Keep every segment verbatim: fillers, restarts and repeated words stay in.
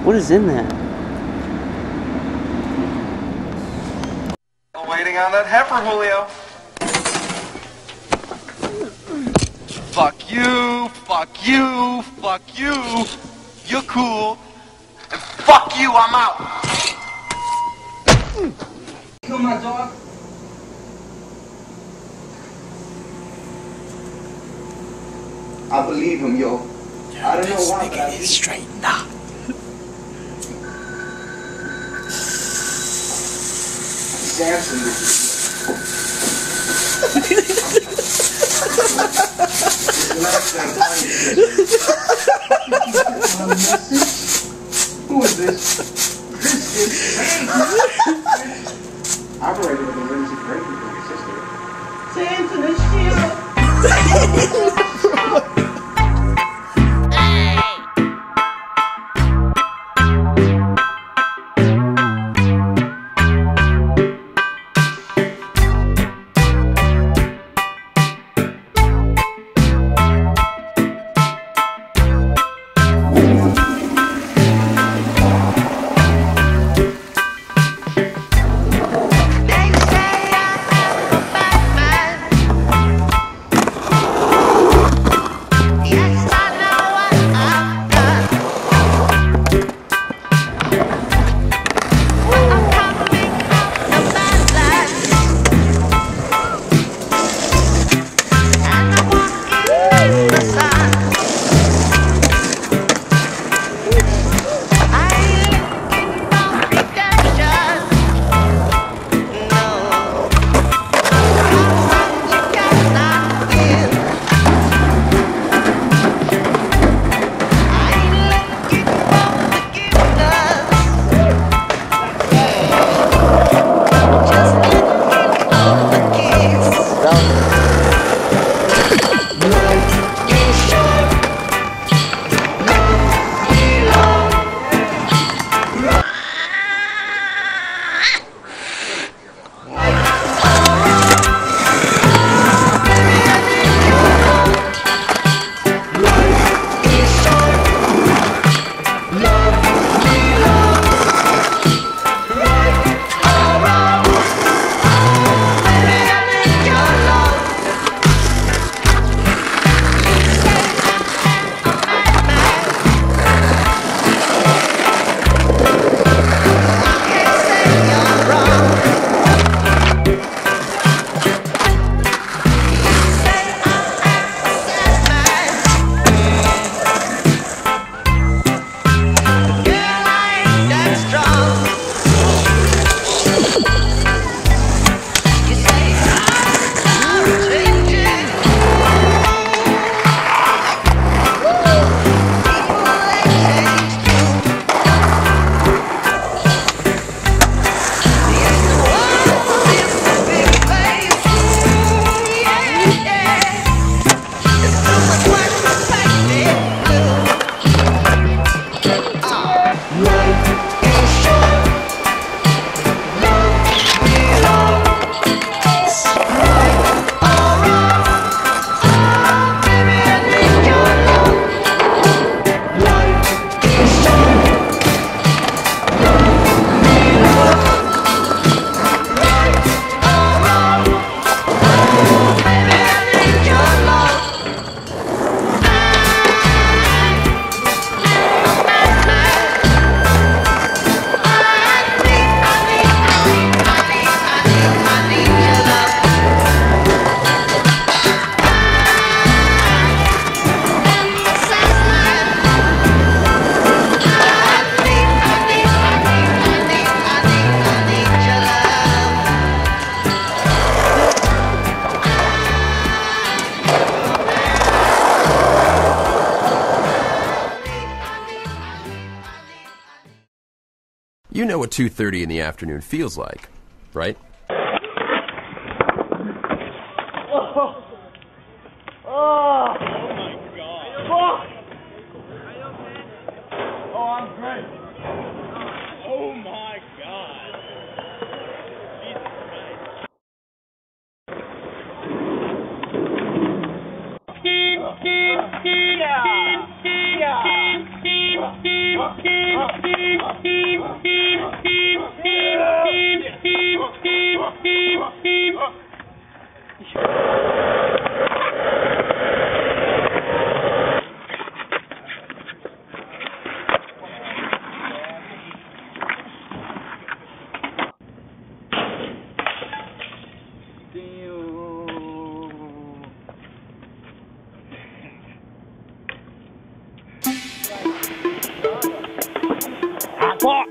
What is in that? Waiting on that heifer, Julio. Fuck you, fuck you, fuck you. You're cool. And fuck you, I'm out. Kill my dog. I believe him, yo. I don't know why, but I believe him. Straight now. Samson with you. Who is this? This is operator with emergency braking for your sister. Samson and Sheila. You know what two thirty in the afternoon feels like, right? Oh, oh, my God. Oh, oh I'm great. Oh, my God. Jesus Christ. Yeah. Yeah. fuck!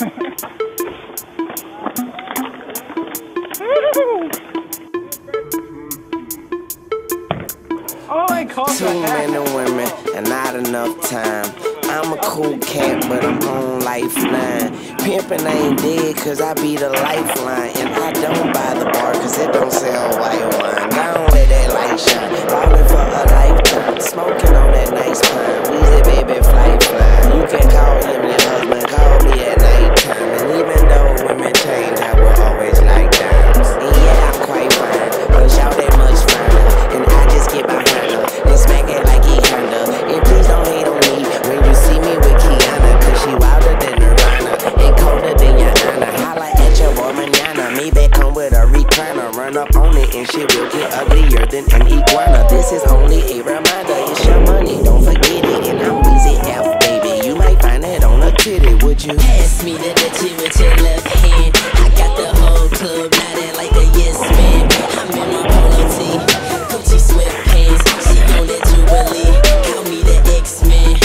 Oh, I caught Too many women and not enough time. I'm a cool cat, but I'm on lifeline. Pimpin' ain't dead, cause I be the lifeline. And I don't buy the bar, cause it don't sell white wine. Don't let that light shine, ballin' for a lifetime. Smoking on that nice pine, Weezy baby fly fly. You can call him your husband, call me at nighttime. And even though women change, I will always like dimes. And yeah, I'm quite fine, but y'all that much finer. And I just get behind her and smack it like he Honda. And please don't hate on me when you see me with Kiana, cause she wilder than Nirvana and colder than your Anna. Holla at your boy manana, me back home with a recliner. Run up on it and shit will get uglier than an iguana. This is only a reminder, it's your money, don't forget it. And I'm Weezy F, baby, you might find it on a titty. Would you pass me the ditty with your left hand? I got the whole club nodding like a yes man. I'm in my polo tee, Gucci sweatpants, she on that Jubilee, call me the X-Man.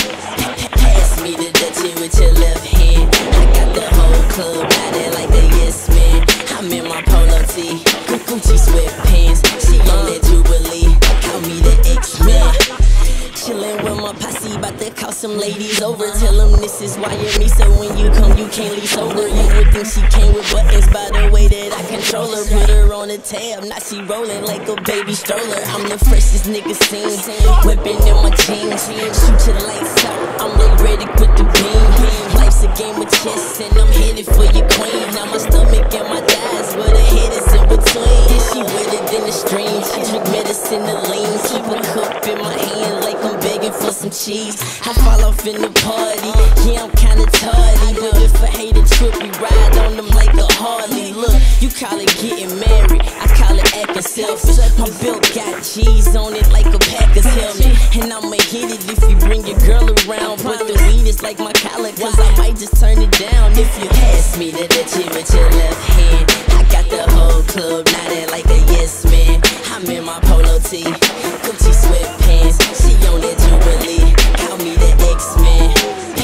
Pass me the ditty with your left hand. I got the whole club nodding like a yes man. I'm in my polo tee, Gucci sweatpants, she on that Jubilee, call me the X-Man. Chillin' with my posse, bout to call some ladies over. Tell them this is why you're me, so when you come, you can't leave sober. You would think she came with buttons by the way that I control her. Put her on the tab, now she rollin' like a baby stroller. I'm the freshest nigga seen, whippin' in my jeans. Shoot your lights out, I'm like ready with the beam. Life's a game of chess, and I'm headed for your queen. Now my stomach and my thighs, where the head is in between. Yeah, she wetter than the stream, she drink medicine to lean. Keep a cup in my hand like I'm begging for some cheese. I fall off in the party, yeah, I'm kinda tardy. But if I hate a trip, we ride on them like a Harley. Look, you call it getting married, I call it acting selfish. My belt got G's on it like a Packers helmet. And I'ma hit it if you bring your girl around. But the weed is like my collar, cause I might just turn it down. If you pass me the ditty with your left hand, I got the whole club nodding like a yes man. I'm in my polo tee, Gucci sweatpants, she on that Jubilee, call me the X-Man.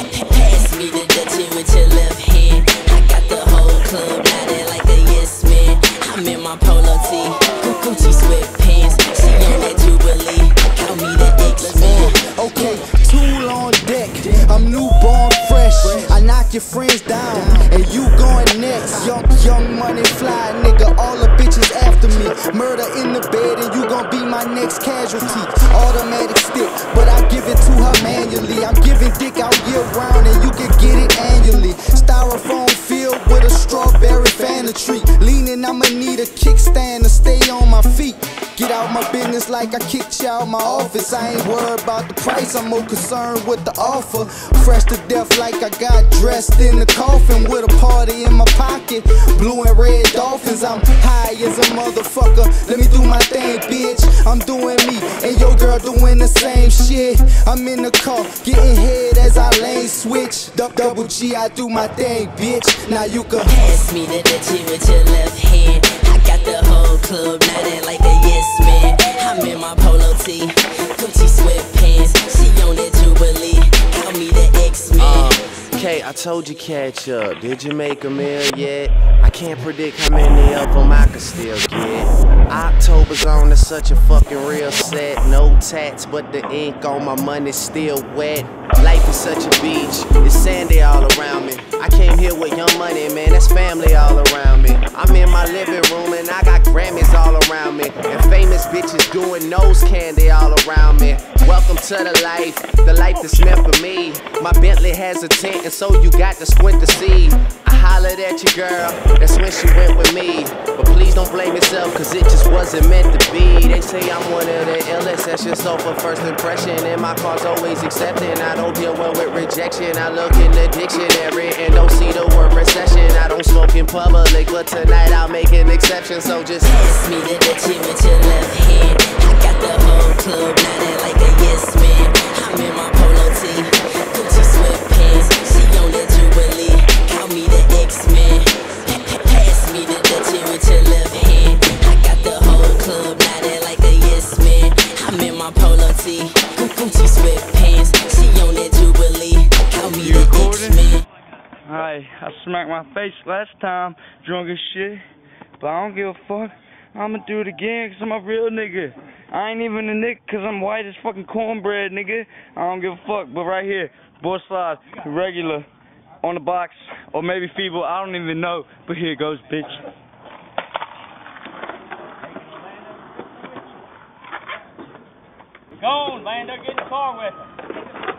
Pass me the ditty with your left hand. I got the whole club nodding like a yes man. I'm in my polo tee, Gucci sweatpants, she on that Jubilee, call me the X-Man. Okay, tool on deck, I'm newborn fresh. I knock your friends down, and you going next. Young, young money fly, nigga, all the bitches after me. Murder in the bed, and you gon' be my next casualty. Automatic stick, but I give it to her manually. I'm giving dick out year round, and you can get it annually. Styrofoam filled with a strawberry Fanta treat. Leaning, I'ma need a kickstand to stay on my feet. Get out my business like I kicked you out my office. I ain't worried about the price, I'm more concerned with the offer. Fresh to death like I got dressed in the coffin with a party in my pocket. Blue and red dolphins, I'm high as a motherfucker. Let me do my thing, bitch. I'm doing me, and your girl doing the same shit. I'm in the car, getting head as I lane switch. Double G, I do my thing, bitch. Now you can pass me the ditty with your left hand. I got the whole club nodding like a yes man. I'm in my polo tee, Gucci sweatpants, she on that Jubilee, call me the X-Man. Uh, okay, I told you catch up. Did you make a meal yet? I can't predict how many of them I could still get. October's on, it's such a fucking real set. No tats, but the ink on my money's still wet. Life is such a beach, it's sandy all around me. I came here with young money, man, that's family all around me. I'm in my living room and I got Grammys all around me. And famous bitches doing nose candy all around me. Welcome to the life, the life that's meant for me. My Bentley has a tent and so you got to squint to see. I hollered at your girl, that's when she went with me. But please don't blame yourself, cause it just wasn't meant to be. They say I'm one of the illest, that's just off a first impression. And my car's always accepting, I don't deal well with rejection. I look in the dictionary and don't see the word recession. I don't smoke in public, but tonight I'll make an exception. So just pass me the ditty with your left hand. I got the whole club nodding like a yes man. I'm in my polo tee, Gucci sweatpants, she on that Jubilee, call me the X-Man. Pass me the ditty with your left hand. I got the whole club nodding like a yes man. I'm in my polo tee, Gucci sweatpants, she on that Jubilee, call me the X-Man. Alright. Alright, I smacked my face last time, drunk as shit. But I don't give a fuck. I'ma do it again cause I'm a real nigga. I ain't even a nigga cause I'm white as fucking cornbread, nigga. I don't give a fuck. But right here, Boardshop, regular, on the box, or maybe feeble, I don't even know. But here it goes, bitch. Go on, Lando, get in the car with him.